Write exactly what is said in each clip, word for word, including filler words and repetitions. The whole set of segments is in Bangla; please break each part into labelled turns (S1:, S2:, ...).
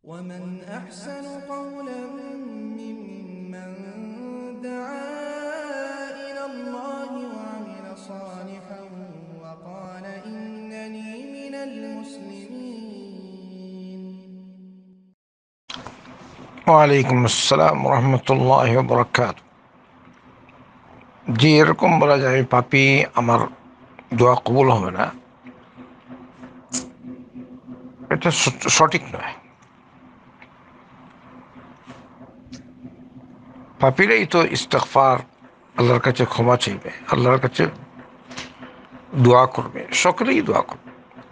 S1: ومن أحسن قولا ممن دعا إلى الله وعمل صالحا وقال إنني من المسلمين.
S2: ওয়ালাইকুম আসসালাম রহমতুল্লাহ বরকাত। জি, এরকম বলা যায় পাপি আমার দোয়া কবুল হবে না, এটা সঠিক নয়। পাপিরাই তো ইস্তিগফার, আল্লাহর কাছে ক্ষমা চাইবে, আল্লাহর কাছে দোয়া করবে, সকলেই দোয়া করবে,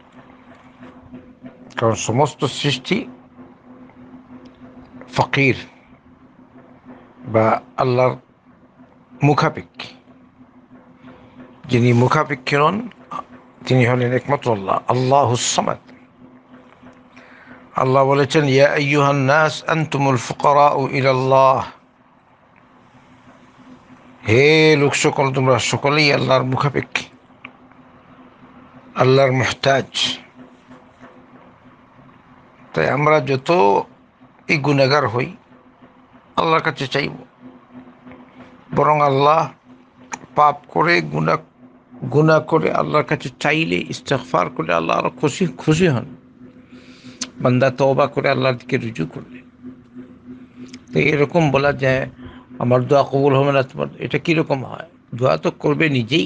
S2: কারণ সমস্ত সৃষ্টি ফকির বা আল্লাহর মুখাপেক্ষী। যিনি মুখাপেক্ষী নন তিনি হলেন একমাত্র আল্লাহ, আল্লাহুস সামাদ। আল্লাহ বলেছেন, ইয়া আইয়ুহান নাস আনতুমুল ফুকারাউ ইলাল্লাহ, হে লোক সকল, তোমরা সকলেই আল্লাহর মুখাপেক্ষী, আল্লাহর মুহতাজ। তাই আমরা যত এই গুনাহগার হই আল্লাহর কাছে চাইব, বরং আল্লাহ পাপ করে গুনাহ গুনাহ করে আল্লাহর কাছে চাইলে, ইস্তিগফার করে আল্লাহ আরো খুশি খুশি হন। বান্দা তওবা করে আল্লাহর দিকে রুজু করলে। তো এরকম বলা যায় আমার দোয়া কবুল হবে না, তোমার এটা কীরকম হয়? দোয়া তো করবে নিজেই।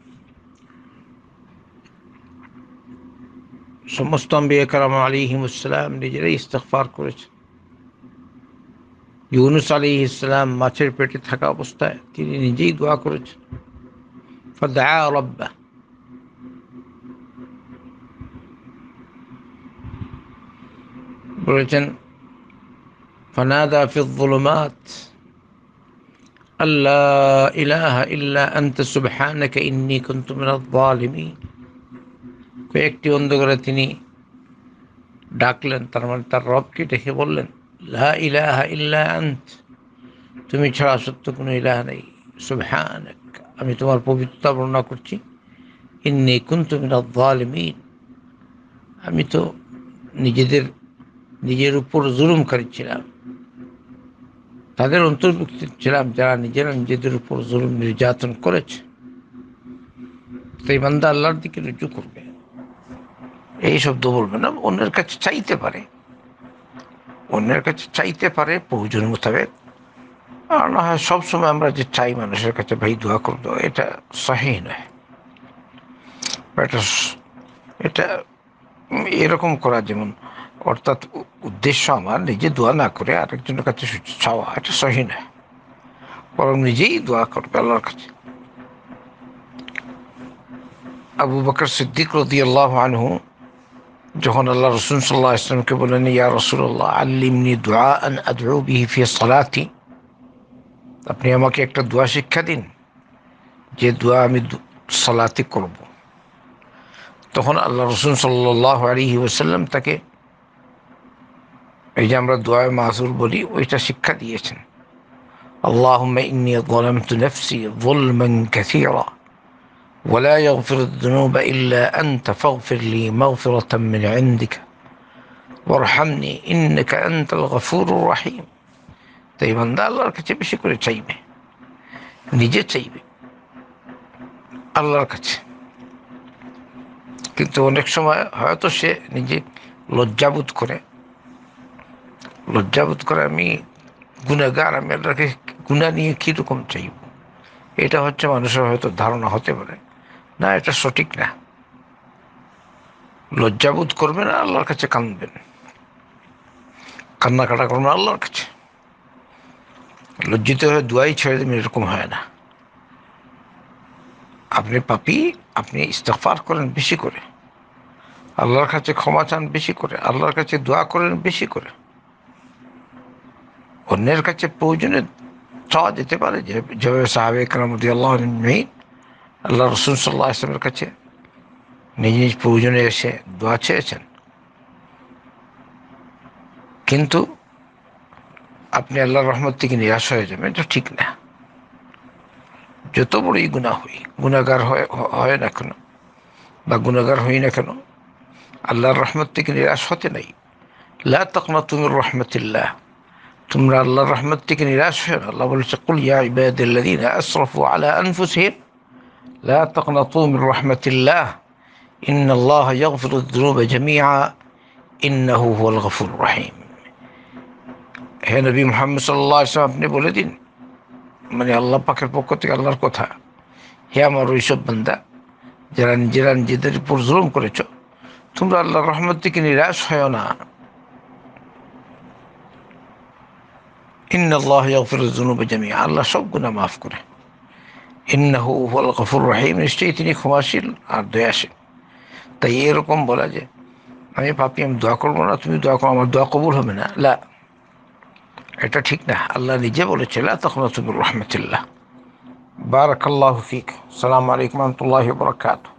S2: সমস্ত আম্বিয়া কেরাম আলাইহিমুসসালাম নিজেরাই ইস্তিগফার করেছেন। ইউনুস আলাইহিস সালাম মাছের পেটে থাকা অবস্থায় তিনি নিজেই দোয়া করেছেন, ফাদআ রাব্বাহ, বলেছেন ফানাদা ফিয যুলুমাত আল্লা ইলাহা ইল্লা আনতা সুবহানাকা ইন্নী কুনতু মিনাজ জালিমিন। কয়েকটি অন্ধকারে তিনি ডাকলেন, তার মানে তার রবকে ডেকে বললেন, লা ইলাহা ইল্লা আন্ত, তুমি ছাড়া সত্য কোনো ইলাহ নেই, সুবহানাক, আমি তোমার পবিত্রতা বর্ণনা করছি, ইন্নী কুনতু মিনাজ জালিমিন, আমি তো নিজেদের নিজের উপর জুলুমকারী ছিলাম, তাদের অন্তর্ভুক্ত ছিলাম যারা নিজেরা নিজেদের উপর জুলুম নির্যাতন করেছে। তাই বান্দা আল্লাহর দিকে রুজু করবে, এই শব্দ বলবে না। অন্যের কাছে চাইতে পারে, অন্যের কাছে চাইতে পারে প্রয়োজন মোতাবেক, আর না হয় সবসময় আমরা যে চাই মানুষের কাছে ভাই দোয়া করবো, এটা সহিহ নয়। এটা এটা এরকম করা, যেমন অর্থাৎ উদ্দেশ্য আমার নিজে দোয়া না করে আরেকজনের কাছে চাওয়া, এটা সহিহ নয়, বরং নিজেই দোয়া করবে আল্লাহর কাছে। আবু বকর সিদ্দিক রাদিয়াল্লাহু আনহু যখন আল্লাহ রাসূল সাল্লাল্লাহু আলাইহি ওয়াসাল্লামকে বললেন, ইয়া রাসূলুল্লাহ আল্লিমনি দুআআন আদউ বিহি ফি সালাতি, আপনি আমাকে একটা দোয়া শিক্ষা দিন যে দোয়া আমি সালাতে করব। তখন আল্লাহ রাসূল সাল্লাল্লাহু আলাইহি ওয়াসাল্লাম তাকে এই যে আমরা দোয়ায়ে মাসুর বলি, ওইটা শিক্ষা দিয়েছেন। আল্লাহুম্মা ইন্নী যালামতু নাফসি যুলমান কাসীরা ওয়া লা ইয়াগফিরুয যুনুবা ইল্লা আনতা ফাগফির লি মাগফিরাতাম মিন ইনদিকা ওয়ারহামনি ইন্নাকা আনতাল গফুরুর রহিম। তাই বান্দা আল্লাহর কাছে বেশি করে চাইবে, নিজে চাইবে আল্লাহর কাছে। কিন্তু অনেক সময় হয়তো সে নিজে লজ্জাবোধ করে, লজ্জাবোধ করে আমি গুনাহগার, আমি আল্লাহকে গুনাহ নিয়ে কীরকম চাইব, এটা হচ্ছে মানুষের হয়তো ধারণা হতে পারে। না, এটা সঠিক না। লজ্জাবোধ করবেন না, আল্লাহর কাছে কাঁদবেন, কান্নাকাটা করবেন আল্লাহর কাছে। লজ্জিত হয়ে দোয়াই ছেড়ে দেবেন, এরকম হয় না। আপনি পাপী, আপনি ইস্তিগফার করেন বেশি করে, আল্লাহর কাছে ক্ষমা চান বেশি করে, আল্লাহর কাছে দোয়া করেন বেশি করে। অন্যের কাছে প্রয়োজনে চাওয়া যেতে পারে, যে যেভাবে সাহাবে কেরাম রাদিয়াল্লাহু আনহুম আল্লাহ রাসূল সাল্লাল্লাহু আলাইহি ওয়াসাল্লামের কাছে নিজ নিজ প্রয়োজনে এসে দোয়া চেয়েছেন। কিন্তু আপনি আল্লাহর রহমত থেকে নিরাশ হয়ে যাবেন, এটা ঠিক না। যত বড়ই গুনাহ হই, গুনাহগার হয় হয় না কেন বা গুনাহগার হই না কেন, আল্লাহর রহমত থেকে নিরাশ হতে নাই, লা তাকনাতু মির রাহমাতিল্লাহ, তোমরা আল্লাহর রহমত থেকে নিরাশ হয়ে। আল্লাহ বলেছে কুল ইয়া ইবাদিল্লাযীনা আসরাফু আলা আনফুসিহিম লা তাকনাতু মির রাহমাতিল্লাহ ইন্নাল্লাহা ইয়াগফিরুয যুনুবা জামিআ ইন্নাহু হুয়াল গফুরুর রহিম। হে নবী মুহাম্মদ সাল্লাল্লাহু আলাইহি ওয়াসাল্লাম, আপনি বলে দিন, মানে আল্লাহ পাকের পক্ষ থেকে আল্লাহর কথা, হে আমার ওইসব বান্দা যারা নিজেরা নিজেদের উপর জুলুম করেছ, তোমরা আল্লাহর রহমত থেকে নিরাশ হয় না। ইন্নাল্লাহা ইয়াগফিরুয যুনুবা জামিআ, আল্লাহ সব গুনাহ মাফ করে। ইন্নাহু হুয়াল গফুরুর রহিম, নিশ্চয়ই তিনি ক্ষমাশীল আর দয়াশীল। তাই এরকম বলা যে আমি পাপি, আমি দোয়া করবো না, তুমি দোয়া করো, আমার দোয়া কবুল হবে না, লা, এটা ঠিক না। আল্লাহ নিজে বলেছে লা তাকনাতু মির রাহমাতিল্লাহ। বারাকাল্লাহু ফিক। আসসালামু আলাইকুম ওয়া রাহমাতুল্লাহি ওয়া বারাকাতুহু।